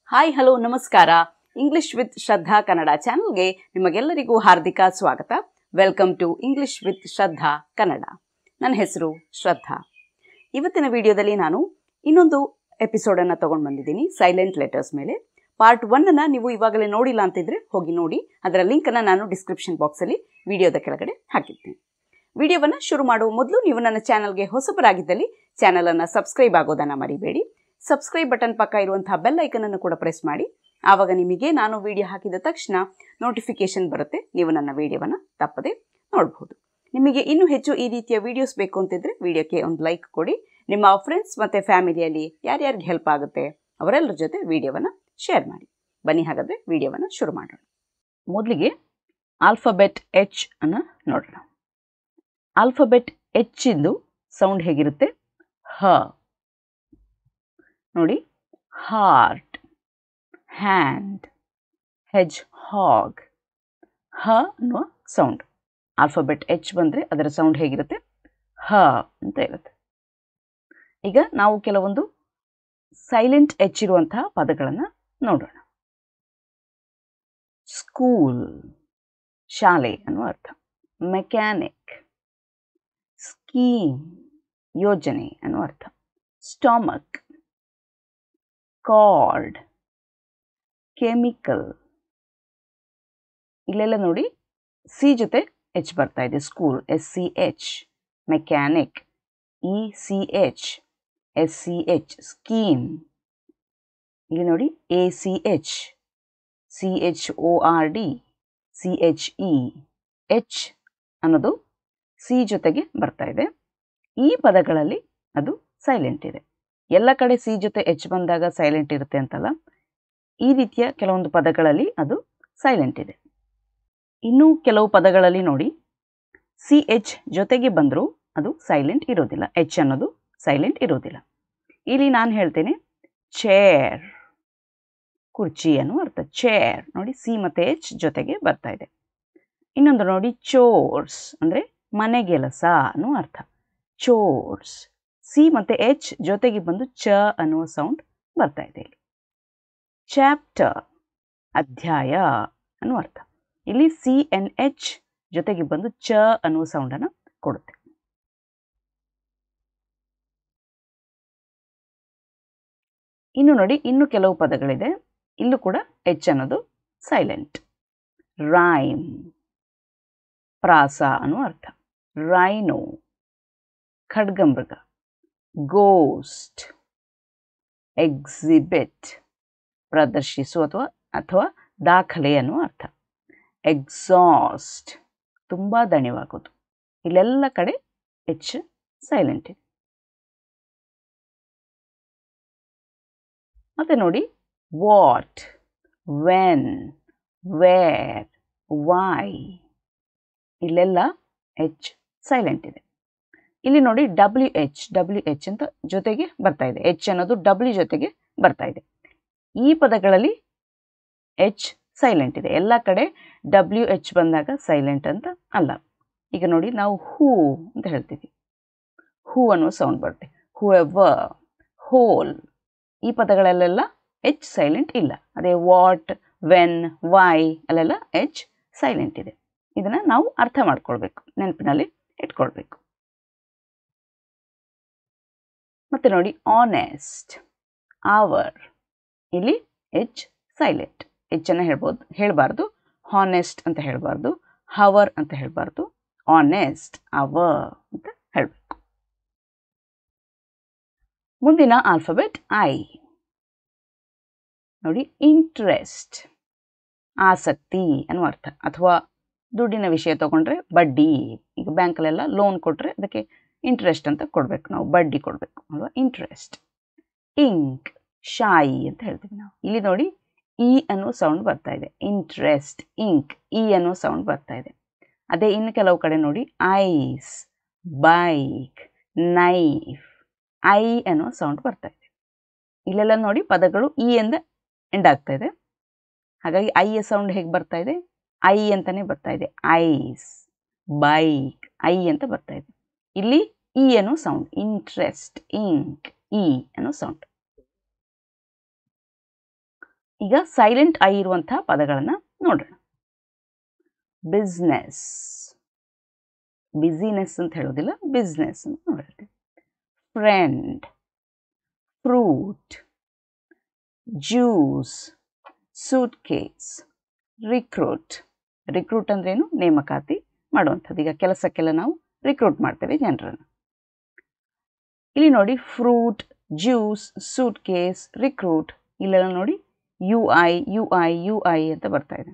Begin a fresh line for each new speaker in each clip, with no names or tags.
Hi hello ನಮಸ್ಕಾರ. English with Shraddha Kannada ಚಾನಲ್ಗೆ ನಿಮಗೆಲ್ಲರಿಗೂ ಹಾರ್ದಿಕ ಸ್ವಾಗತ. Welcome to English with Shraddha Kannada. ನನ್ನ ಹೆಸರು ಶ್ರದ್ಧಾ. ಇವತ್ತಿನ ವಿಡಿಯೋದಲ್ಲಿ ನಾನು ಇನ್ನೊಂದು ಎಪಿಸೋಡನ್ನು ತೊಗೊಂಡು ಬಂದಿದ್ದೀನಿ, ಸೈಲೆಂಟ್ ಲೆಟರ್ಸ್ ಮೇಲೆ. ಪಾರ್ಟ್ 1 ನೀವು ಇವಾಗಲೇ ನೋಡಿಲ್ಲ ಅಂತಿದ್ರೆ ಹೋಗಿ ನೋಡಿ. ಅದರ ಲಿಂಕನ್ನು ನಾನು ಡಿಸ್ಕ್ರಿಪ್ಷನ್ ಬಾಕ್ಸಲ್ಲಿ ವಿಡಿಯೋದ ಕೆಳಗಡೆ ಹಾಕಿರ್ತೀನಿ. ವಿಡಿಯೋವನ್ನು ಶುರು ಮಾಡುವ ಮೊದಲು ನೀವು ನನ್ನ ಚಾನಲ್ಗೆ ಹೊಸಬರಾಗಿದ್ದಲ್ಲಿ ಚಾನಲನ್ನು ಸಬ್ಸ್ಕ್ರೈಬ್ ಆಗೋದನ್ನು ಮರಿಬೇಡಿ. ಸಬ್ಸ್ಕ್ರೈಬ್ ಬಟನ್ ಪಕ್ಕ ಇರುವಂತಹ ಬೆಲ್ ಐಕನನ್ನು ಕೂಡ ಪ್ರೆಸ್ ಮಾಡಿ. ಆವಾಗ ನಿಮಗೆ ನಾನು ವಿಡಿಯೋ ಹಾಕಿದ ತಕ್ಷಣ ನೋಟಿಫಿಕೇಶನ್ ಬರುತ್ತೆ. ನೀವು ನನ್ನ ವಿಡಿಯೋವನ್ನು ತಪ್ಪದೆ ನೋಡಬಹುದು. ನಿಮಗೆ ಇನ್ನೂ ಹೆಚ್ಚು ಈ ರೀತಿಯ ವಿಡಿಯೋಸ್ ಬೇಕು ಅಂತಿದ್ರೆ ವಿಡಿಯೋಕ್ಕೆ ಒಂದು ಲೈಕ್ ಕೊಡಿ. ನಿಮ್ಮ ಫ್ರೆಂಡ್ಸ್ ಮತ್ತು ಫ್ಯಾಮಿಲಿಯಲ್ಲಿ ಯಾರ್ಯಾರಿಗೆ ಹೆಲ್ಪ್ ಆಗುತ್ತೆ ಅವರೆಲ್ಲರ ಜೊತೆ ವಿಡಿಯೋವನ್ನು ಶೇರ್ ಮಾಡಿ. ಬನ್ನಿ ಹಾಗಾದರೆ ವಿಡಿಯೋವನ್ನು ಶುರು ಮಾಡೋಣ. ಮೊದಲಿಗೆ ಆಲ್ಫಾಬೆಟ್ ಎಚ್ ಅನ್ನು ನೋಡೋಣ. ಆಲ್ಫಾಬೆಟ್ ಎಚ್ ಇಂದು ಸೌಂಡ್ ಹೇಗಿರುತ್ತೆ? ಹ ನೋಡಿ. ಹಾರ್ಟ್, ಹ್ಯಾಂಡ್, ಹೆಜ್ ಹಾಗ್, ಹ ಅನ್ನುವ ಸೌಂಡ್. ಆಲ್ಫಾಬೆಟ್ ಎಚ್ ಬಂದರೆ ಅದರ ಸೌಂಡ್ ಹೇಗಿರುತ್ತೆ? ಹ ಅಂತ ಇರುತ್ತೆ. ಈಗ ನಾವು ಕೆಲವೊಂದು ಸೈಲೆಂಟ್ ಎಚ್ ಇರುವಂತಹ ಪದಗಳನ್ನು ನೋಡೋಣ. ಸ್ಕೂಲ್, ಶಾಲೆ ಅನ್ನುವ ಅರ್ಥ. ಮೆಕ್ಯಾನಿಕ್, ಸ್ಕೀಮ್, ಯೋಜನೆ ಅನ್ನುವ ಅರ್ಥ. Stomach, chord, chemical. ಇಲ್ಲೆಲ್ಲ ನೋಡಿ ಸಿ ಜೊತೆ ಎಚ್ ಬರ್ತಾ ಇದೆ. School SCH, mechanic ECH, SCH, scheme ಇಲ್ಲಿ ನೋಡಿ ACH, CHORD, CHE. ಎಚ್ ಅನ್ನೋದು ಸಿ ಜೊತೆಗೆ ಬರ್ತಾ ಇದೆ. ಈ ಪದಗಳಲ್ಲಿ ಅದು ಸೈಲೆಂಟ್ ಇದೆ. ಎಲ್ಲ ಕಡೆ ಸಿ ಜೊತೆ ಎಚ್ ಬಂದಾಗ ಸೈಲೆಂಟ್ ಇರುತ್ತೆ ಅಂತಲ್ಲ, ಈ ರೀತಿಯ ಕೆಲವೊಂದು ಪದಗಳಲ್ಲಿ ಅದು ಸೈಲೆಂಟ್ ಇದೆ. ಇನ್ನೂ ಕೆಲವು ಪದಗಳಲ್ಲಿ ನೋಡಿ CH ಜೊತೆಗೆ ಬಂದರೂ ಅದು ಸೈಲೆಂಟ್ ಇರೋದಿಲ್ಲ, ಎಚ್ ಅನ್ನೋದು ಸೈಲೆಂಟ್ ಇರೋದಿಲ್ಲ. ಇಲ್ಲಿ ನಾನು ಹೇಳ್ತೇನೆ ಚೇರ್, ಕುರ್ಚಿ ಅನ್ನೋ ಅರ್ಥ. ಚೇರ್ ನೋಡಿ ಸಿ ಮತ್ತು ಎಚ್ ಜೊತೆಗೆ ಬರ್ತಾ ಇದೆ. ಇನ್ನೊಂದು ನೋಡಿ ಚೋರ್ಸ್ ಅಂದರೆ ಮನೆಗೆಲಸ ಅನ್ನೋ ಅರ್ಥ. ಚೋರ್ಸ್ ಸಿ ಮತ್ತು ಎಚ್ ಜೊತೆಗೆ ಬಂದು ಚ ಅನ್ನುವ ಸೌಂಡ್ ಬರ್ತಾ ಇದೆ ಇಲ್ಲಿ. ಚಾಪ್ಟರ್, ಅಧ್ಯಾಯ ಅನ್ನುವ ಅರ್ಥ. ಇಲ್ಲಿ CNH ಜೊತೆಗೆ ಬಂದು ಚ ಅನ್ನುವ ಸೌಂಡನ್ನು ಕೊಡುತ್ತೆ. ಇನ್ನು ನೋಡಿ ಇನ್ನು ಕೆಲವು ಪದಗಳಿದೆ, ಇಲ್ಲೂ ಕೂಡ ಎಚ್ ಅನ್ನೋದು ಸೈಲೆಂಟ್. ರೈಮ್, ಪ್ರಾಸ ಅನ್ನುವ ಅರ್ಥ. ರೈನೋ, ಖಡ್ಗಮೃಗ. ಗೋಸ್ಟ್, ಎಕ್ಸಿಬಿಟ್, ಪ್ರದರ್ಶಿಸು ಅಥವಾ ದಾಖಲೆ ಅನ್ನುವ ಅರ್ಥ. ಎಕ್ಸಾಸ್ಟ್, ತುಂಬ ದಣಿವಾಗೋದು. ಇಲ್ಲೆಲ್ಲ ಕಡೆ ಎಚ್ ಸೈಲೆಂಟ್ ಇದೆ. ಮತ್ತೆ ನೋಡಿ ವಾಟ್, ವೆನ್, ವೇರ್, ವೈ, ಇಲ್ಲೆಲ್ಲ ಎಚ್ ಸೈಲೆಂಟ್ ಇದೆ. ಇಲ್ಲಿ ನೋಡಿ WH ಅಂತ ಜೊತೆಗೆ ಬರ್ತಾ ಇದೆ. ಎಚ್ ಅನ್ನೋದು W ಜೊತೆಗೆ ಬರ್ತಾ ಇದೆ. ಈ ಪದಗಳಲ್ಲಿ ಎಚ್ ಸೈಲೆಂಟ್ ಇದೆ. ಎಲ್ಲ ಕಡೆ WH ಬಂದಾಗ ಸೈಲೆಂಟ್ ಅಂತ ಅಲ್ಲ. ಈಗ ನೋಡಿ ನಾವು ಹೂ ಅಂತ ಹೇಳ್ತೀವಿ, ಹೂ ಅನ್ನೋ ಸೌಂಡ್ ಬರುತ್ತೆ. ಹೂಎವರ್, ಹೋಲ್, ಈ ಪದಗಳಲ್ಲೆಲ್ಲ ಎಚ್ ಸೈಲೆಂಟ್ ಇಲ್ಲ. ಅದೇ ವಾಟ್, ವೆನ್, ವೈ ಅಲ್ಲೆಲ್ಲ ಎಚ್ ಸೈಲೆಂಟ್ ಇದೆ. ಇದನ್ನು ನಾವು ಅರ್ಥ ಮಾಡ್ಕೊಳ್ಬೇಕು, ನೆನಪಿನಲ್ಲಿ ಇಟ್ಕೊಳ್ಬೇಕು. ಮತ್ತೆ ನೋಡಿ ಆನೆಸ್ಟ್, ಅವರ್, ಇಲ್ಲಿ ಎಚ್ ಸೈಲೆಂಟ್. ಎಚ್ ಅನ್ನು ಹೇಳಬಾರ್ದು, ಹಾನೆಸ್ಟ್ ಅಂತ ಹೇಳಬಾರ್ದು, ಹವರ್ ಅಂತ ಹೇಳಬಾರ್ದು, ಆನೆಸ್ಟ್, ಅವರ್ ಅಂತ ಹೇಳಬೇಕು. ಮುಂದಿನ ಆಲ್ಫಾಬೆಟ್ ಐ ನೋಡಿ. ಇಂಟ್ರೆಸ್ಟ್, ಆಸಕ್ತಿ ಅನ್ನುವ ಅರ್ಥ. ಅಥವಾ ದುಡ್ಡಿನ ವಿಷಯ ತಗೊಂಡ್ರೆ ಬಡ್ಡಿ. ಈಗ ಬ್ಯಾಂಕಲ್ಲೆಲ್ಲ ಲೋನ್ ಕೊಟ್ಟರೆ ಅದಕ್ಕೆ ಇಂಟ್ರೆಸ್ಟ್ ಅಂತ ಕೊಡಬೇಕು, ನಾವು ಬಡ್ಡಿ ಕೊಡಬೇಕು ಅಲ್ವಾ, ಇಂಟ್ರೆಸ್ಟ್. ಇಂಕ್, ಶಾಯಿ ಅಂತ ಹೇಳ್ತೀವಿ ನಾವು. ಇಲ್ಲಿ ನೋಡಿ ಇ ಅನ್ನೋ ಸೌಂಡ್ ಬರ್ತಾ ಇದೆ. ಇಂಟ್ರೆಸ್ಟ್, ಇಂಕ್, ಇ ಅನ್ನೋ ಸೌಂಡ್ ಬರ್ತಾ ಇದೆ. ಅದೇ ಇನ್ನು ಕೆಲವು ಕಡೆ ನೋಡಿ ಐಸ್, ಬೈಕ್, ನೈಫ್, ಐ ಅನ್ನೋ ಸೌಂಡ್ ಬರ್ತಾ ಇದೆ. ಇಲ್ಲೆಲ್ಲ ನೋಡಿ ಪದಗಳು ಇ ಎಂದ ಎಂಡ್ ಆಗ್ತಾ ಇದೆ. ಹಾಗಾಗಿ ಐಯ ಸೌಂಡ್ ಹೇಗೆ ಬರ್ತಾ ಇದೆ? ಐ ಅಂತಾನೆ ಬರ್ತಾ ಇದೆ. ಐಸ್, ಬೈಕ್, ಐ ಅಂತ ಬರ್ತಾ ಇದೆ. ಇಲ್ಲಿ ಇ ಅನ್ನೋ ಸೌಂಡ್. ಇಂಟ್ರೆಸ್ಟ್, ಇಂಕ್, ಇ ಅನ್ನೋ ಸೌಂಡ್. ಈಗ ಸೈಲೆಂಟ್ ಐ ಇರುವಂತಹ ಪದಗಳನ್ನು ನೋಡೋಣ. ಬಿಸ್ನೆಸ್, ಬಿಸಿನೆಸ್ ಅಂತ ಹೇಳೋದಿಲ್ಲ, ಬಿಸ್ನೆಸ್ ಅಂತ ನೋಡಿರ್ತೀವಿ. Friend, fruit, juice, suitcase, recruit. Recruit ಅಂದ್ರೇನು? ನೇಮಕಾತಿ ಮಾಡುವಂಥದ್ದು. ಈಗ ಕೆಲಸಕ್ಕೆಲ್ಲ ನಾವು ರಿಕ್ರೂಟ್ ಮಾಡ್ತೇವೆ ಜನರನ್ನು. ಇಲ್ಲಿ ನೋಡಿ fruit, juice, suitcase, recruit, ಇಲ್ಲೆಲ್ಲ ನೋಡಿ U I U I U I ಅಂತ ಬರ್ತಾ ಇದೆ.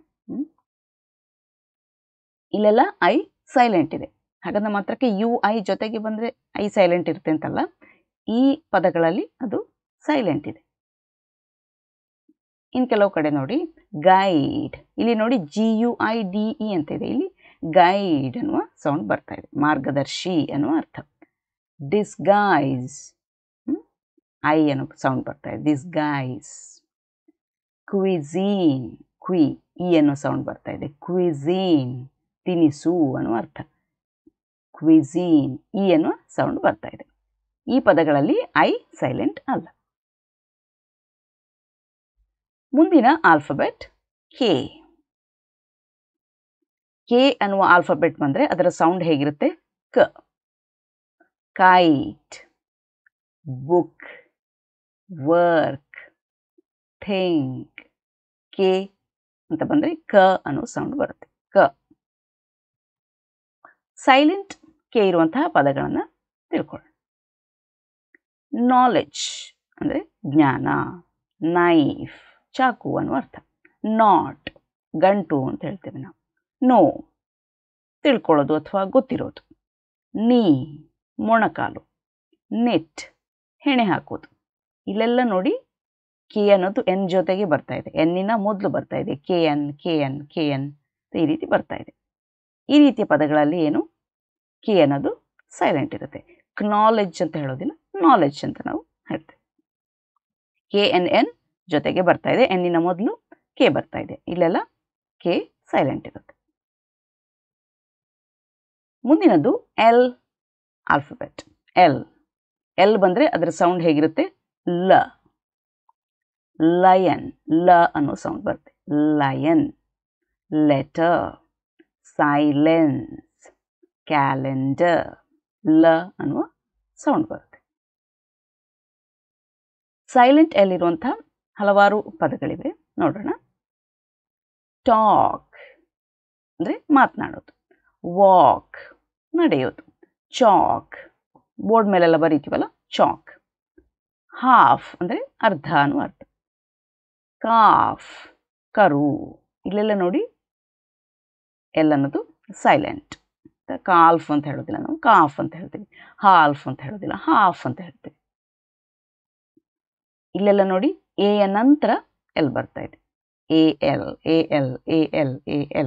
ಇಲ್ಲೆಲ್ಲ ಐ ಸೈಲೆಂಟ್ ಇದೆ. ಹಾಗಾದ್ರೆ ಮಾತ್ರಕ್ಕೆ ಯು ಐ ಜೊತೆಗೆ ಬಂದರೆ ಐ ಸೈಲೆಂಟ್ ಇರುತ್ತೆ ಅಂತಲ್ಲ, ಈ ಪದಗಳಲ್ಲಿ ಅದು ಸೈಲೆಂಟ್ ಇದೆ. ಇನ್ನು ಕೆಲವು ಕಡೆ ನೋಡಿ ಗೈಡ್, ಇಲ್ಲಿ ನೋಡಿ GUIDE ಅಂತ ಇದೆ, ಇಲ್ಲಿ ಗೈಡ್ ಅನ್ನುವ ಸೌಂಡ್ ಬರ್ತಾ ಇದೆ, ಮಾರ್ಗದರ್ಶಿ ಅನ್ನುವ ಅರ್ಥ. ಡಿಸ್ಗೈಸ್, ಐ ಅನ್ನೋ ಸೌಂಡ್ ಬರ್ತಾ ಇದೆ, ಡಿಸ್ಗೈಸ್. ಕ್ವಿಝೀನ್, ಕ್ವಿ ಇ ಅನ್ನೋ ಸೌಂಡ್ ಬರ್ತಾ ಇದೆ, ಕ್ವಿಝೀನ್, ತಿನಿಸು ಅನ್ನುವ ಅರ್ಥ. ಕ್ವಿಝೀನ್, ಇ ಅನ್ನುವ ಸೌಂಡ್ ಬರ್ತಾ ಇದೆ. ಈ ಪದಗಳಲ್ಲಿ ಐ ಸೈಲೆಂಟ್ ಅಲ್ಲ. ಮುಂದಿನ ಆಲ್ಫಬೆಟ್ ಕೆ. ಕೆ ಅನ್ನುವ ಆಲ್ಫಬೆಟ್ ಬಂದರೆ ಅದರ ಸೌಂಡ್ ಹೇಗಿರುತ್ತೆ? ಕ. Kite, book, work, think. K ಅಂತ ಬಂದರೆ ಕ ಅನ್ನೋ ಸೌಂಡ್ ಬರುತ್ತೆ, ಕ. ಸೈಲೆಂಟ್ ಕೆ ಇರುವಂತಹ ಪದಗಳನ್ನು ತಿಳ್ಕೊಳ್ಳೋಣ. ನಾಲೆಡ್ಜ್ ಅಂದರೆ ಜ್ಞಾನ, ನೈಫ್, ಚಾಕು ಅನ್ನುವ ಅರ್ಥ. ನಾಟ್, ಗಂಟು ಅಂತ ಹೇಳ್ತೇವೆ ನಾವು. ನೋ, ತಿಳ್ಕೊಳ್ಳೋದು ಅಥವಾ ಗೊತ್ತಿರೋದು. ನೀ, ಮೊಣಕಾಲು. ನೆಟ್, ಹೆಣೆ ಹಾಕೋದು. ಇಲ್ಲೆಲ್ಲ ನೋಡಿ ಕೆ ಅನ್ನೋದು ಎನ್ ಜೊತೆಗೆ ಬರ್ತಾ ಇದೆ, ಎನ್ನಿನ ಮೊದಲು ಬರ್ತಾ ಇದೆ, KN KN KN ಈ ರೀತಿ ಬರ್ತಾ ಇದೆ. ಈ ರೀತಿಯ ಪದಗಳಲ್ಲಿ ಏನು? ಕೆ ಅನ್ನೋದು ಸೈಲೆಂಟ್ ಇರುತ್ತೆ. ಕ್ನಾಲೆಡ್ಜ್ ಅಂತ ಹೇಳೋದಿಲ್ಲ, ನಾಲೆಡ್ಜ್ ಅಂತ ನಾವು ಹೇಳ್ತೇವೆ. KNN ಜೊತೆಗೆ ಬರ್ತಾ ಇದೆ, ಎನ್ನಿನ ಮೊದಲು ಕೆ ಬರ್ತಾ ಇದೆ, ಇಲ್ಲೆಲ್ಲ ಕೆ ಸೈಲೆಂಟ್ ಇರುತ್ತೆ. ಮುಂದಿನದು ಎಲ್ ಆಲ್ಫಬೆಟ್. ಎಲ್. ಎಲ್ ಬಂದರೆ ಅದರ ಸೌಂಡ್ ಹೇಗಿರುತ್ತೆ? ಲ. ಲಯನ್, ಲ ಅನ್ನೋ ಸೌಂಡ್ ಬರುತ್ತೆ, ಲಯನ್. ಲೆಟರ್, ಸೈಲೆನ್ಸ್, ಕ್ಯಾಲೆಂಡರ್, ಲ ಅನ್ನುವ ಸೌಂಡ್ ಬರುತ್ತೆ. ಸೈಲೆಂಟ್ ಎಲ್ ಇರುವಂಥ ಹಲವಾರು ಪದಗಳಿವೆ, ನೋಡೋಣ. ಟಾಕ್ ಅಂದರೆ ಮಾತನಾಡೋದು. ವಾಕ್, ನಡೆಯೋದು. ಚಾಕ್, ಬೋರ್ಡ್ ಮೇಲೆಲ್ಲ ಬರೀತೀವಲ್ಲ, ಚಾಕ್. ಹಾಫ್ ಅಂದರೆ ಅರ್ಧ ಅನ್ನುವ ಅರ್ಥ. ಕಾಫ್, ಕರು. ಇಲ್ಲೆಲ್ಲ ನೋಡಿ ಎಲ್ ಅನ್ನೋದು ಸೈಲೆಂಟ್. ಕಾಲ್ಫ್ ಅಂತ ಹೇಳೋದಿಲ್ಲ ನಾವು, ಕಾಫ್ ಅಂತ ಹೇಳ್ತೀವಿ. ಹಾಲ್ಫ್ ಅಂತ ಹೇಳೋದಿಲ್ಲ, ಹಾಫ್ ಅಂತ ಹೇಳ್ತೀವಿ. ಇಲ್ಲೆಲ್ಲ ನೋಡಿ ಎ ನಂತರ ಎಲ್ ಬರ್ತಾ ಇದೆ, AL AL AL AL.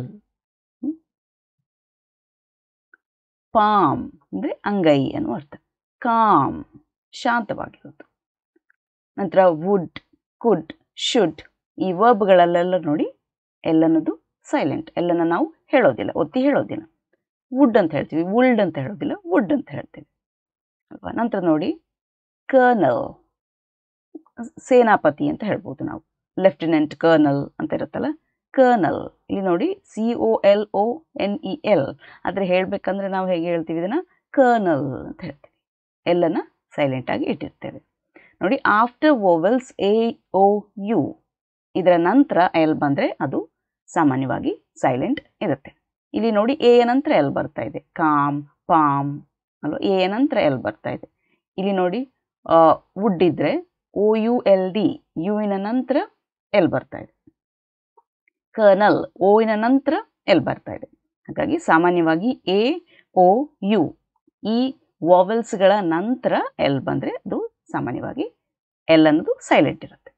Palm ಅಂದರೆ ಅಂಗೈ ಅನ್ನುವ ಅರ್ಥ. ಕಾಮ್, ಶಾಂತವಾಗಿರೋದು. ನಂತರ ವುಡ್, ಕುಡ್, ಶುಡ್, ಈ ವರ್ಬ್ಗಳಲ್ಲೆಲ್ಲ ನೋಡಿ ಎಲ್ ಅನ್ನೋದು ಸೈಲೆಂಟ್. ಎಲ್ಲನ್ನು ನಾವು ಹೇಳೋದಿಲ್ಲ, ಒತ್ತಿ ಹೇಳೋದಿಲ್ಲ. ವುಡ್ ಅಂತ ಹೇಳ್ತೀವಿ, ವುಲ್ಡ್ ಅಂತ ಹೇಳೋದಿಲ್ಲ, ವುಡ್ ಅಂತ ಹೇಳ್ತೀವಿ ಅಲ್ವಾ. ನಂತರ ನೋಡಿ ಕರ್ನಲ್, ಸೇನಾಪತಿ ಅಂತ ಹೇಳ್ಬೋದು ನಾವು. ಲೆಫ್ಟಿನೆಂಟ್ ಕರ್ನಲ್ ಅಂತ ಇರುತ್ತಲ್ಲ, ಕರ್ನಲ್. ಇಲ್ಲಿ ನೋಡಿ COLONEL. ಆದರೆ ಹೇಳಬೇಕಂದ್ರೆ ನಾವು ಹೇಗೆ ಹೇಳ್ತೀವಿ ಇದನ್ನು? ಕರ್ನಲ್ ಅಂತ ಹೇಳ್ತೀವಿ. ಎಲ್ಲನ್ನು ಸೈಲೆಂಟಾಗಿ ಇಟ್ಟಿರ್ತೇವೆ ನೋಡಿ. ಆಫ್ಟರ್ ವೋವೆಲ್ಸ್ AOU ಇದರ ನಂತರ ಎಲ್ ಬಂದರೆ ಅದು ಸಾಮಾನ್ಯವಾಗಿ ಸೈಲೆಂಟ್ ಇರುತ್ತೆ. ಇಲ್ಲಿ ನೋಡಿ ಎ ನಂತರ ಎಲ್ ಬರ್ತಾ ಇದೆ, ಕಾಮ್, ಪಾಮ್ ಅಲ್ವಾ, ಎ ನಂತರ ಎಲ್ ಬರ್ತಾ ಇದೆ. ಇಲ್ಲಿ ನೋಡಿ ವುಡ್ ಇದ್ದರೆ OULD, ಯುವಿನ ನಂತರ ಎಲ್ ಬರ್ತಾ ಇದೆ. ಕರ್ನಲ್, ಓವಿನ ನಂತರ ಎಲ್ ಬರ್ತಾ ಇದೆ. ಹಾಗಾಗಿ ಸಾಮಾನ್ಯವಾಗಿ AOU ಈ ವಾವೆಲ್ಸ್ಗಳ ನಂತರ ಎಲ್ ಬಂದರೆ ಅದು ಸಾಮಾನ್ಯವಾಗಿ ಎಲ್ ಅನ್ನೋದು ಸೈಲೆಂಟ್ ಇರುತ್ತೆ.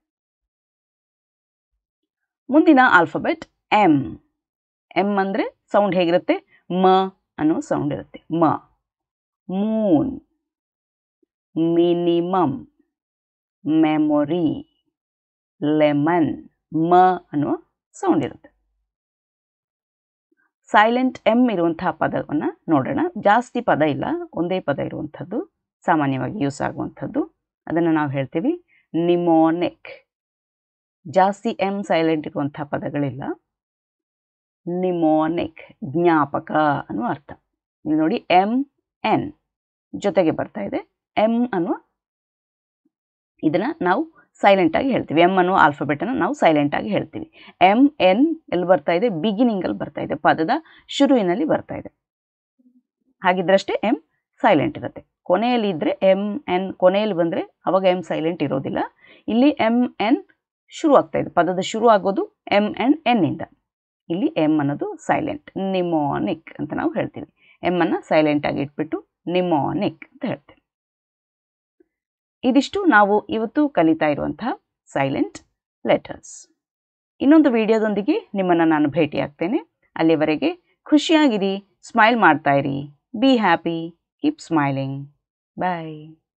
ಮುಂದಿನ ಆಲ್ಫಬೆಟ್ M. M ಅಂದರೆ ಸೌಂಡ್ ಹೇಗಿರುತ್ತೆ? ಮ ಅನ್ನೋ ಸೌಂಡ್ ಇರುತ್ತೆ, ಮ. ಮೂನ್, ಮಿನಿಮಮ್, ಮೆಮೊರಿ, ಲೆಮನ್, ಮ ಅನ್ನುವ ಸೌಂಡ್ ಇರುತ್ತೆ. ಸೈಲೆಂಟ್ ಎಮ್ ಇರುವಂತಹ ಪದವನ್ನು ನೋಡೋಣ. ಜಾಸ್ತಿ ಪದ ಇಲ್ಲ, ಒಂದೇ ಪದ ಇರುವಂಥದ್ದು, ಸಾಮಾನ್ಯವಾಗಿ ಯೂಸ್ ಆಗುವಂಥದ್ದು. ಅದನ್ನು ನಾವು ಹೇಳ್ತೀವಿ ನಿಮೋನಿಕ್. ಜಾಸ್ತಿ ಎಮ್ ಸೈಲೆಂಟ್ ಇರುವಂಥ ಪದಗಳಿಲ್ಲ. ನಿಮೋನಿಕ್ ಜ್ಞಾಪಕ ಅನ್ನುವ ಅರ್ಥ. ಇಲ್ಲಿ ನೋಡಿ MN ಜೊತೆಗೆ ಬರ್ತಾ ಇದೆ. ಎಮ್ ಅನ್ನುವ ಇದನ್ನು ನಾವು ಸೈಲೆಂಟಾಗಿ ಹೇಳ್ತೀವಿ. ಎಮ್ ಅನ್ನುವ ಆಲ್ಫಾಬೆಟನ್ನು ನಾವು ಸೈಲೆಂಟಾಗಿ ಹೇಳ್ತೀವಿ. MN ಎಲ್ಲಿ ಬರ್ತಾ ಇದೆ? ಬಿಗಿನಿಂಗಲ್ಲಿ ಬರ್ತಾ ಇದೆ, ಪದದ ಶುರುವಿನಲ್ಲಿ ಬರ್ತಾ ಇದೆ. ಹಾಗಿದ್ರಷ್ಟೇ ಎಮ್ ಸೈಲೆಂಟ್ ಇರುತ್ತೆ. ಕೊನೆಯಲ್ಲಿ ಇದ್ದರೆ MN ಕೊನೆಯಲ್ಲಿ ಬಂದರೆ ಅವಾಗ ಎಮ್ ಸೈಲೆಂಟ್ ಇರೋದಿಲ್ಲ. ಇಲ್ಲಿ MN ಶುರು ಆಗ್ತಾ ಇದೆ, ಪದದ ಶುರು ಆಗೋದು MN ಇಂದ. ಇಲ್ಲಿ ಎಮ್ ಅನ್ನೋದು ಸೈಲೆಂಟ್. ನಿಮೋನಿಕ್ ಅಂತ ನಾವು ಹೇಳ್ತೀವಿ. ಎಮ್ ಅನ್ನು ಸೈಲೆಂಟಾಗಿ ಇಟ್ಬಿಟ್ಟು ನಿಮೋನಿಕ್ ಅಂತ ಹೇಳ್ತೀವಿ. ಇದಿಷ್ಟು ನಾವು ಇವತ್ತು ಕಲಿತಾ ಇರುವಂತಹ ಸೈಲೆಂಟ್ ಲೆಟರ್ಸ್. ಇನ್ನೊಂದು ವಿಡಿಯೋದೊಂದಿಗೆ ನಿಮ್ಮನ್ನು ನಾನು ಭೇಟಿಯಾಗ್ತೇನೆ. ಅಲ್ಲಿವರೆಗೆ ಖುಷಿಯಾಗಿರಿ, ಸ್ಮೈಲ್ ಮಾಡ್ತಾ ಇರಿ. Be happy, keep smiling. Bye.